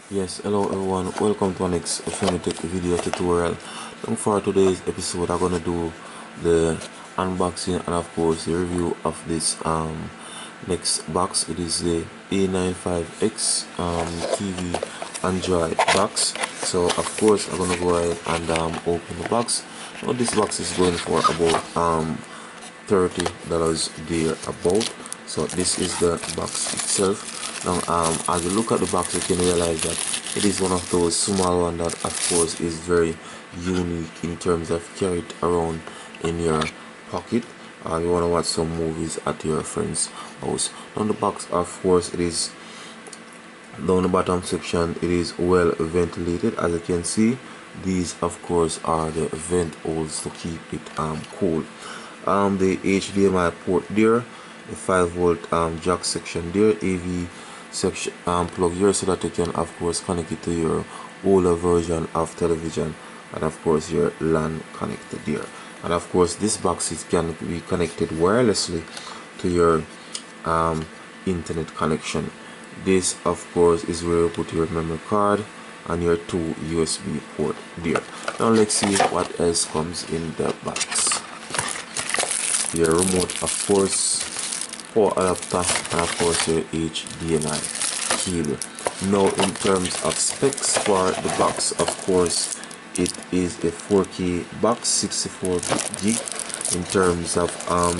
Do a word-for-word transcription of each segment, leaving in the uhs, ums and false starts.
Yes, hello everyone, welcome to our next Femitech video tutorial. Now for today's episode I'm gonna do the unboxing and of course the review of this um next box. It is the A ninety-five X um T V Android box. So of course I'm gonna go ahead and um open the box. Now this box is going for about um thirty dollars there about. So this is the box itself. Now um as you look at the box, you can realize that it is one of those small one that of course is very unique in terms of carry it around in your pocket. Uh, you want to watch some movies at your friend's house. On the box, of course, it is down the bottom section, it is well ventilated. As you can see, these of course are the vent holes to keep it um cool. Um the H D M I port there, the five volt um jack section there, A V section um plug here, so that you can of course connect it to your older version of television, and of course your LAN connected there. And of course this box is can be connected wirelessly to your um internet connection. This of course is where you put your memory card and your two U S B port there. Now let's see what else comes in the box. Your remote, of course, power adapter, and of course your H D M I cable. Now in terms of specs for the box, of course it is a four K box, sixty-four gig in terms of um,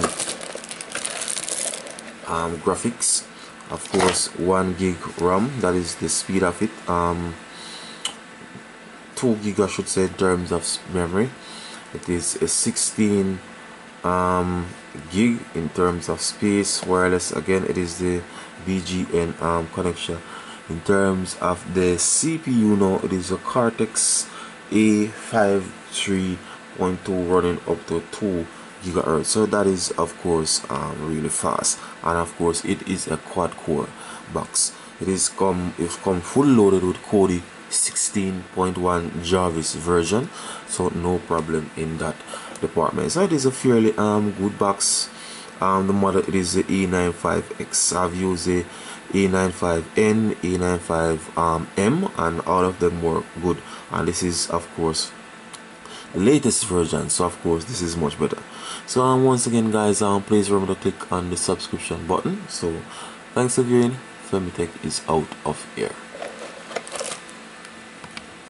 um, graphics. Of course one gig RAM, that is the speed of it. Um, two gig I should say in terms of memory. It is a sixteen um, gig in terms of space. Wireless, again it is the B G N um, connection. In terms of the C P U, now it is a Cortex A fifty-three point two running up to two gigahertz, so that is of course um, really fast. And of course it is a quad core box. It is come it's come full loaded with Kodi sixteen point one Jarvis version, so no problem in that department. So it is a fairly um good box. Um the model, it is the A ninety-five X. I've used the A ninety-five N, A ninety-five um, M, and all of them work good, and this is of course the latest version, so of course this is much better. So um, once again guys, um please remember to click on the subscription button. So thanks for viewing. Femitech is out of here.